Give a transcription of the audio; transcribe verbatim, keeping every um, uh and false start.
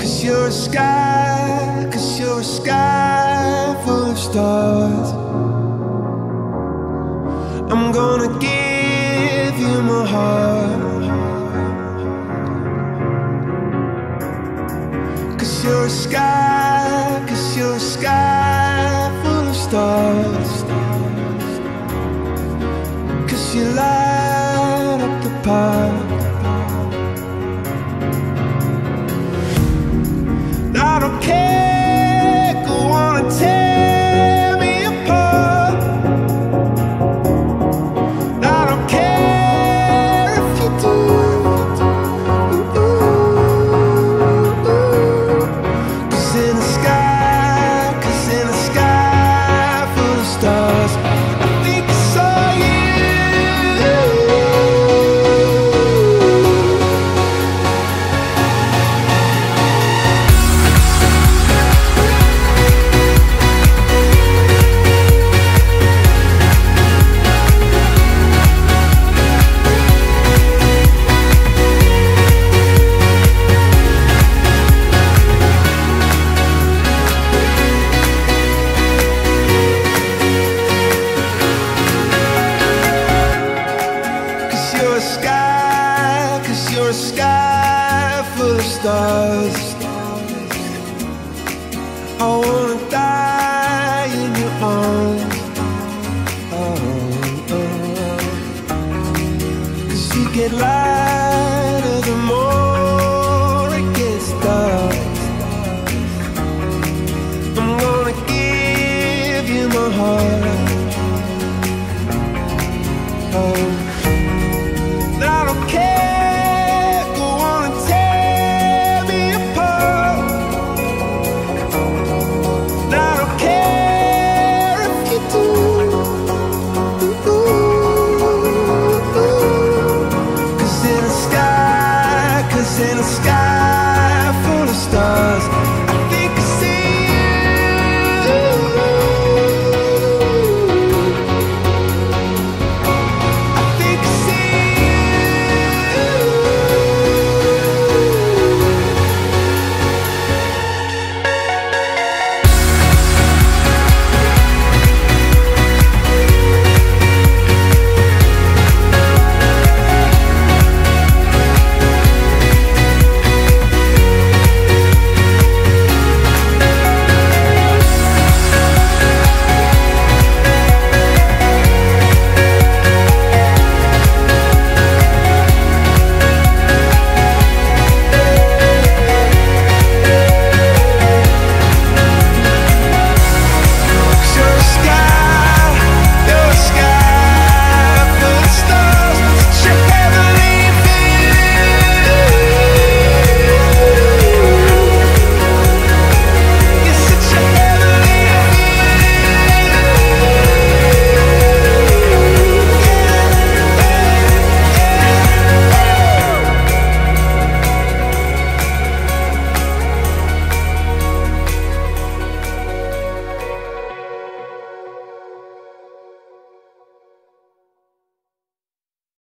'Cause you're a sky, 'cause you're a sky full of stars. I'm gonna give you my heart. 'Cause you're a sky, 'cause you're a sky full of stars. 'Cause you light up the park. I don't care, go on and tear me apart. I don't care if you do. Cause in the sky, cause in the sky full of stars, I think I saw you. You're a sky, 'cause you're a sky full of stars. I wanna die in your arms. Oh, oh. 'Cause you get lighter the more it gets dark. I'm gonna give you my heart. Oh, I don't care, go on and tear me apart. I don't care if you do. Cause in the sky, cause in the sky